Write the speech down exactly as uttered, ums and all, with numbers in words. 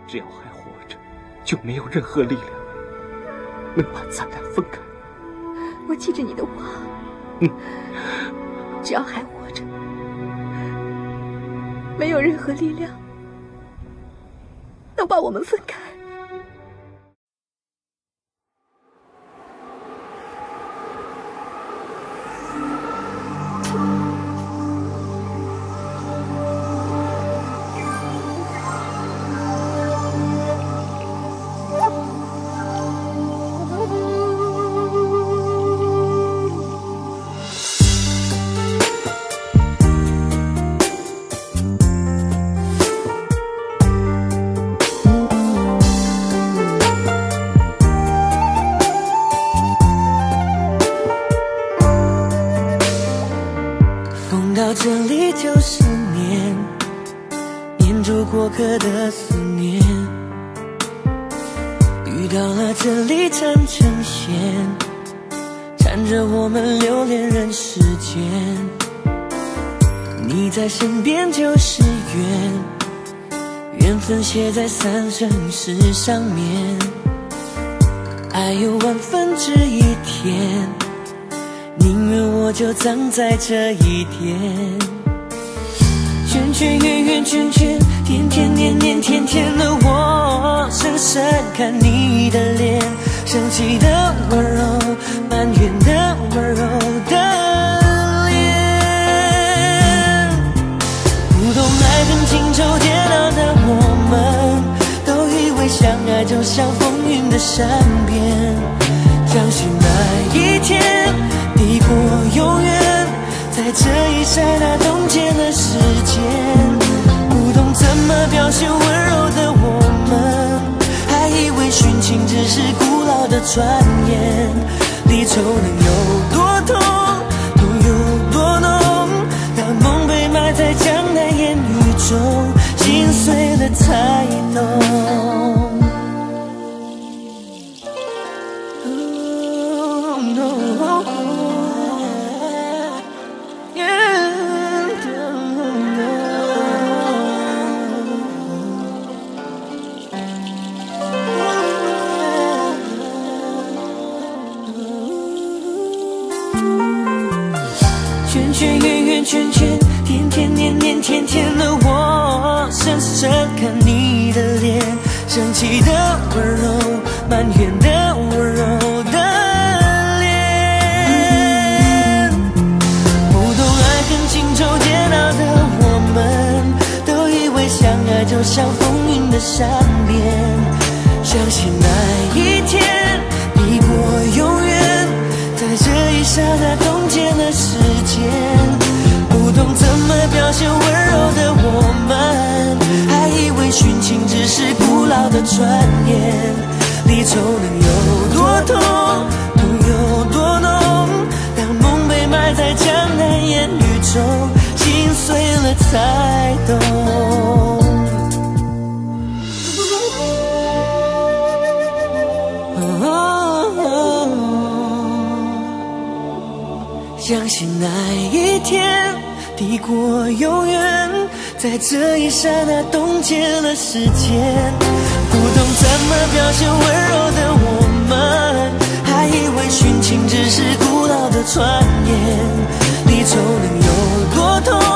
只要还活着，就没有任何力量能把咱俩分开。 我记着你的话， 嗯， 只要还活着，没有任何力量能把我们分开。 这里就是念，念住过客的思念，遇到了这里缠成线，缠着我们留恋人世间。你在身边就是缘，缘分写在三生石上面，爱有万分之一天，宁愿我就葬在这一天。圈圈圆圆圈圈，天天年年天天的我，深深看你的脸，生气的温柔，埋怨的温柔的脸。不懂爱恨情仇煎熬的我们，都以为相爱就像风云的善变，相信那一天抵过永远，在这一刹那冻结了时间。不懂怎么表现温柔的我们，还以为殉情只是古老的传言。离愁能有多痛，痛有多浓，当梦被埋在江南烟雨中，心碎了才懂。圈圈圆圆圈圈，天天年年天天的我，深深看你的脸，生气的温柔，埋怨的温柔的脸。不懂爱恨情仇煎熬的我们，都以为相爱就像风云的善变，相信那一天抵过永远，在这一刹那冻结了时间。不懂怎么表现温柔的我们，还以为殉情只是古老的传言。离愁能有多痛，痛有多浓，当梦被埋在江南烟雨中，心碎了才懂。相信那一天抵过永远，在这一刹那冻结了时间。不懂怎么表现温柔的我们，还以为殉情只是古老的传言。离愁能有多痛，